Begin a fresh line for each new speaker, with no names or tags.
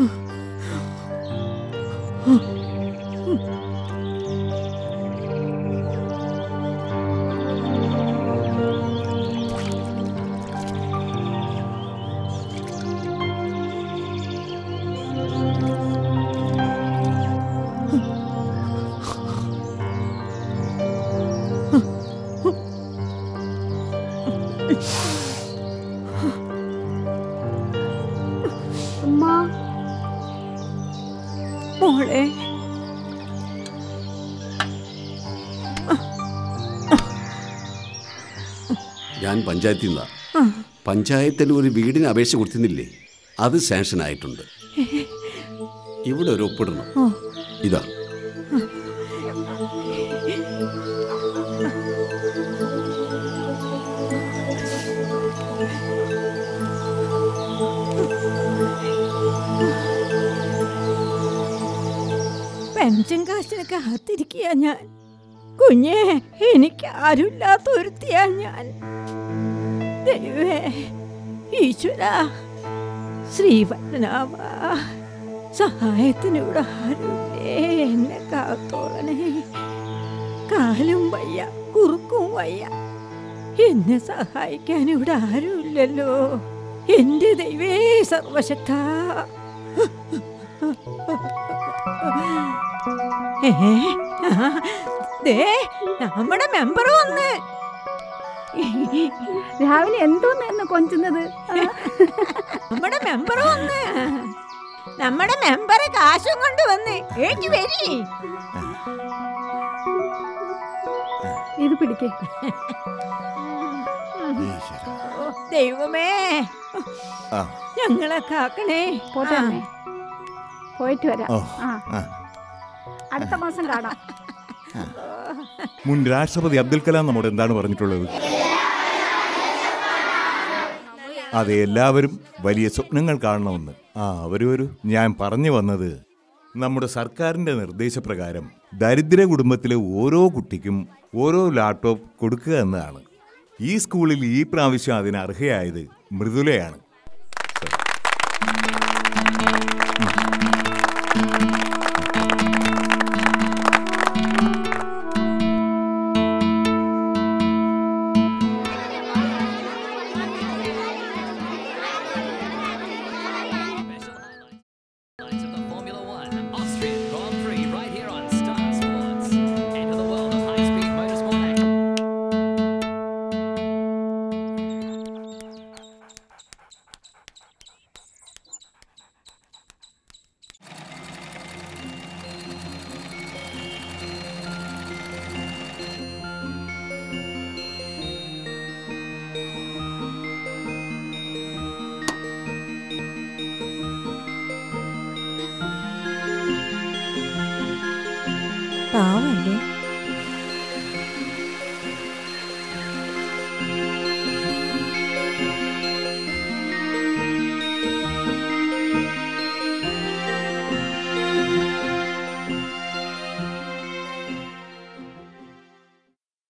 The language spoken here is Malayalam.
മോളെ
ഞാൻ പഞ്ചായത്തിൽ നിന്നാ. പഞ്ചായത്തിൽ ഒരു വീടിന് അപേക്ഷ കൊടുത്തിരുന്നില്ലേ? അത് സാങ്ഷൻ ആയിട്ടുണ്ട്. ഇവിടെ ഒരു ഒപ്പിടണം. ഇതാ.
പെൻഷൻ കാശിന് കാത്തിരിക്കുക ഞാൻ. കുഞ്ഞെ, എനിക്ക് ആരുമില്ലാത്ത ഒരുത്തിയാ ഞാൻ. ദൈവേ, ഈശ്വര, ശ്രീപത്മനാഭ, സഹായത്തിന് ഇവിടെ ആരുമില്ലേ? എന്നെ കാത്തോളണേ. കാലും വയ്യ, കുറുക്കും വയ്യ. എന്നെ സഹായിക്കാൻ ഇവിടെ ആരുമില്ലല്ലോ. എന്റെ ദൈവേ സർവശക്ത. നമ്മുടെ മെമ്പർ വന്ന്.
രാവിലെ എന്തോന്ന് കൊഞ്ചുന്നത്?
നമ്മുടെ മെമ്പർ വന്ന്. നമ്മുടെ മെമ്പറെ കാശും കൊണ്ട് വന്ന്. ഏക്ക് വരി.
ഇത് പിടിക്കേ.
ദൈവമേ, ഞങ്ങളെ കാക്കണേ.
പോട്ടെ, പോയിട്ട് വരാം. അടുത്ത മാസം കാണാം.
മുൻ രാഷ്ട്രപതി അബ്ദുൽ കലാം നമ്മോട് എന്താണ് പറഞ്ഞിട്ടുള്ളത്? അതെ, എല്ലാവരും വലിയ സ്വപ്നങ്ങൾ കാണണമെന്ന്. അവരൊരു ഞാൻ പറഞ്ഞു വന്നത്, നമ്മുടെ സർക്കാരിൻ്റെ നിർദ്ദേശപ്രകാരം ദരിദ്ര കുടുംബത്തിലെ ഓരോ കുട്ടിക്കും ഓരോ ലാപ്ടോപ്പ് കൊടുക്കുക എന്നതാണ്. ഈ സ്കൂളിൽ ഈ പ്രാവശ്യം അതിന് അർഹയായത് മൃദുലയാണ്.
പാവ